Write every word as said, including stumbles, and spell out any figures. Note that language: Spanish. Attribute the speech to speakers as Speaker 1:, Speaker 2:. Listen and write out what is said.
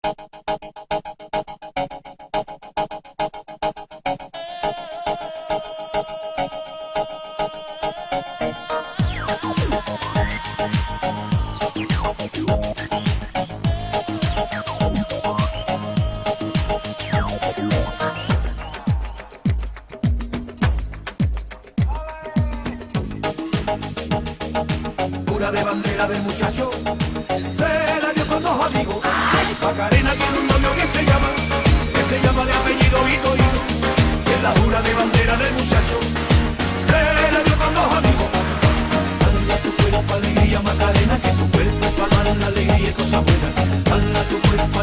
Speaker 1: Jura de bandera del muchacho se la dio con dos amigos. Macarena tiene un novio que se llama, que se llama de apellido Vitorino. Y es la jura de bandera del muchacho se la dio con dos amigos. Dale a tu cuerpo alegría, Macarena, que tu cuerpo para dar la alegría y cosas buenas. Dale a tu cuerpo